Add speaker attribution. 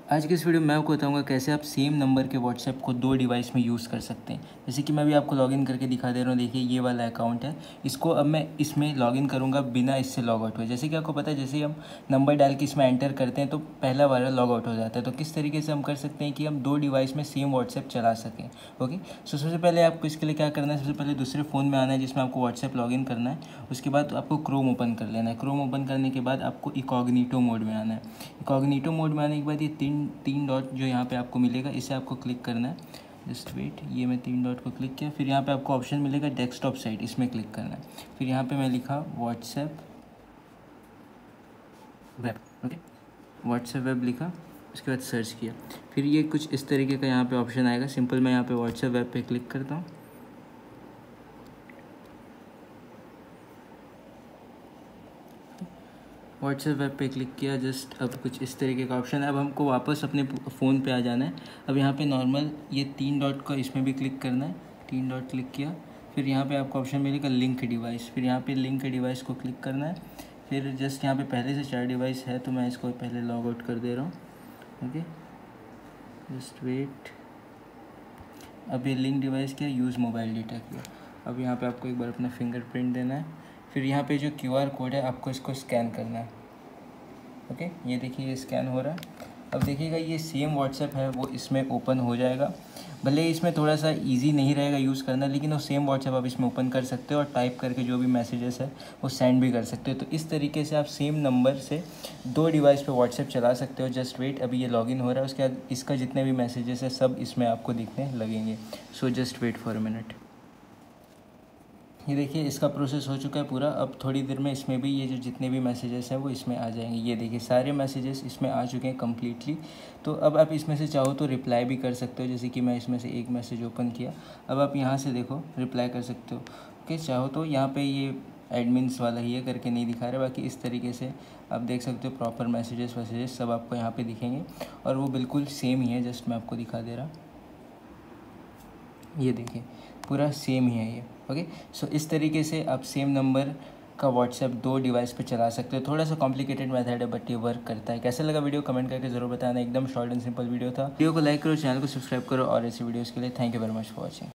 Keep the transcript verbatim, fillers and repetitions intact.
Speaker 1: आज के इस वीडियो में मैं आपको बताऊंगा कैसे आप सेम नंबर के व्हाट्सएप को दो डिवाइस में यूज़ कर सकते हैं। जैसे कि मैं भी आपको लॉगिन करके दिखा दे रहा हूँ। देखिए ये वाला अकाउंट है, इसको अब मैं इसमें लॉगिन करूँगा बिना इससे लॉग आउट हुए। जैसे कि आपको पता है, जैसे ही हम नंबर डाल के इसमें एंटर करते हैं तो पहला वाला लॉग आउट हो जाता है। तो किस तरीके से हम कर सकते हैं कि हम दो डिवाइस में सेम व्हाट्सएप चला सकें। ओके, सो सबसे पहले आपको इसके लिए क्या करना है, सबसे पहले दूसरे फ़ोन में आना है जिसमें आपको व्हाट्सएप लॉगिन करना है। उसके बाद आपको क्रोम ओपन कर लेना है। क्रोम ओपन करने के बाद आपको इकॉग्निटो मोड में आना है। इकॉग्निटो मोड में आने के बाद ये तीन तीन डॉट जो यहाँ पे आपको मिलेगा, इसे आपको क्लिक करना है। जस्ट वेट, ये मैं तीन डॉट को क्लिक किया। फिर यहाँ पे आपको ऑप्शन मिलेगा डेस्कटॉप साइट, इसमें क्लिक करना है। फिर यहाँ पे मैं लिखा WhatsApp web. Okay, WhatsApp web लिखा, उसके बाद सर्च किया। फिर ये कुछ इस तरीके का यहाँ पे ऑप्शन आएगा। सिंपल मैं यहाँ पे व्हाट्सएप वेब पे क्लिक करता हूँ। व्हाट्सएप वेब पे क्लिक किया, जस्ट अब कुछ इस तरीके का ऑप्शन है। अब हमको वापस अपने फ़ोन पे आ जाना है। अब यहाँ पे नॉर्मल ये तीन डॉट का इसमें भी क्लिक करना है। तीन डॉट क्लिक किया, फिर यहाँ पे आपको ऑप्शन मिलेगा लिंक डिवाइस। फिर यहाँ पे लिंक डिवाइस को क्लिक करना है। फिर जस्ट यहाँ पे पहले से चार डिवाइस है तो मैं इसको पहले लॉग आउट कर दे रहा हूँ। Okay, just wait. अब ये लिंक डिवाइस किया, यूज़ मोबाइल डेटा किया। अब यहाँ पे आपको एक बार अपना फिंगरप्रिंट देना है। फिर यहाँ पे जो क्यूआर कोड है आपको इसको स्कैन करना है। ओके, ये देखिए ये स्कैन हो रहा है। अब देखिएगा ये सेम व्हाट्सएप है वो इसमें ओपन हो जाएगा। भले इसमें थोड़ा सा इजी नहीं रहेगा यूज़ करना, लेकिन वो सेम व्हाट्सएप आप इसमें ओपन कर सकते हो और टाइप करके जो भी मैसेजेस है वो सेंड भी कर सकते हो। तो इस तरीके से आप सेम नंबर से दो डिवाइस पे व्हाट्सएप चला सकते हो। जस्ट वेट, अभी ये लॉगिन हो रहा है। उसके बाद इसका जितने भी मैसेजेस है सब इसमें आपको दिखने लगेंगे। So just wait for a minute. ये देखिए इसका प्रोसेस हो चुका है पूरा। अब थोड़ी देर में इसमें भी ये जो जितने भी मैसेजेस हैं वो इसमें आ जाएंगे। ये देखिए सारे मैसेजेस इसमें आ चुके हैं कम्प्लीटली। तो अब आप इसमें से चाहो तो रिप्लाई भी कर सकते हो। जैसे कि मैं इसमें से एक मैसेज ओपन किया, अब आप यहाँ से देखो रिप्लाई कर सकते हो। ओके, चाहो तो यहाँ पे ये एडमिन्स वाला ही है करके नहीं दिखा रहा, बाकी इस तरीके से आप देख सकते हो प्रॉपर मैसेजेस वैसेजेस सब आपको यहाँ पर दिखेंगे और वो बिल्कुल सेम ही है। जस्ट मैं आपको दिखा दे रहा, ये देखिए पूरा सेम ही है ये। ओके, सो इस तरीके से आप सेम नंबर का व्हाट्सएप दो डिवाइस पे चला सकते हो। थोड़ा सा कॉम्प्लिकेटेड मेथड है बट ये वर्क करता है। कैसा लगा वीडियो कमेंट करके ज़रूर बताना। एकदम शॉर्ट एंड सिंपल वीडियो था। वीडियो को लाइक करो, चैनल को सब्सक्राइब करो और ऐसी वीडियोज़ के लिए thank you very much for watching.